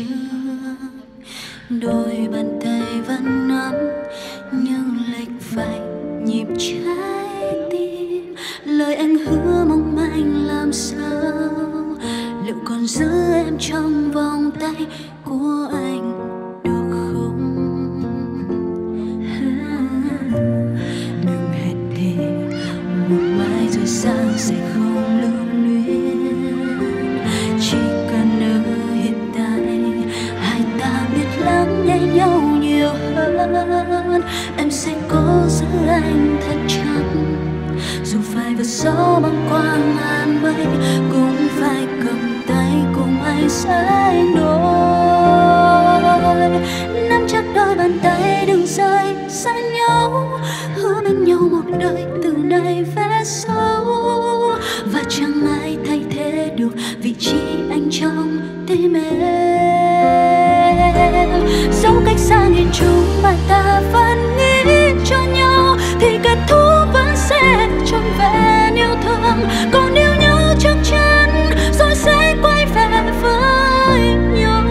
chưa, đôi bàn tay vẫn nắm nhưng lệch vài nhịp trái tim. Lời anh hứa mong manh làm sao, liệu còn giữ em trong vòng tay của anh được không? Đừng hẹn thề một mai rồi sáng sẽ không lưu luyến. Chỉ cần ở hiện tại hai ta biết lắng nghe nhau nhiều hơn, em sẽ cố giữ anh thật chặt. Dù phải vượt gió băng qua ngàn mây, cũng phải cầm tay cùng anh sánh đôi. Nắm chắc đôi bàn tay đừng rời xa nhau, hứa bên nhau một đời từ nay về sau. Và chẳng ai thay thế được vị trí anh trong tim em. Dẫu cách xa nghìn trùng mà ta vẫn nghĩ cho nhau, thì kết thúc vẫn sẽ trọn vẹn yêu thương. Còn yêu nhau chắc chắn rồi sẽ quay về với nhau.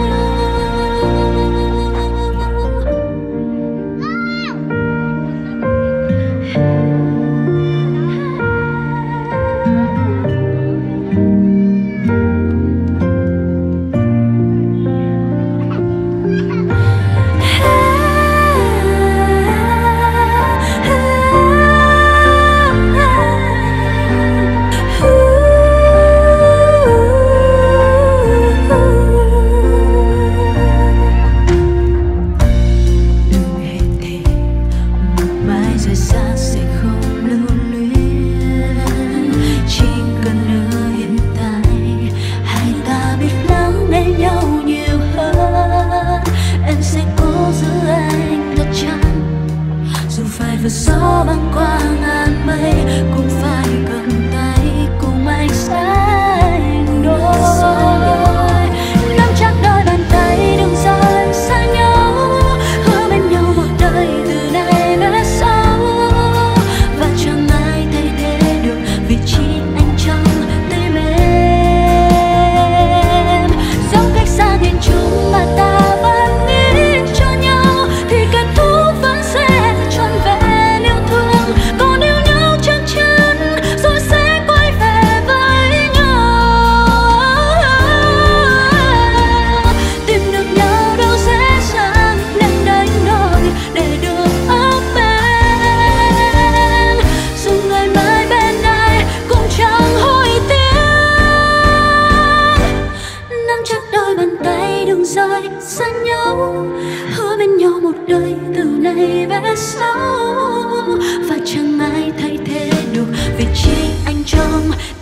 Vượt gió băng qua ngàn mây, cũng phải cầm tay cùng anh sánh đôi. Nắm chắc đôi bàn tay đừng rời xa nhau, hứa bên nhau một đời từ nay về sau. Và chẳng ai thay thế được vị trí anh trong tim em. Dẫu cách xa nghìn trùng mà ta vẫn nghĩ cho nhau, thì kết thúc vẫn sẽ trọn vẹn. Rời xa nhau, hứa bên nhau một đời từ nay về sau. Và chẳng ai thay thế được vị trí anh trong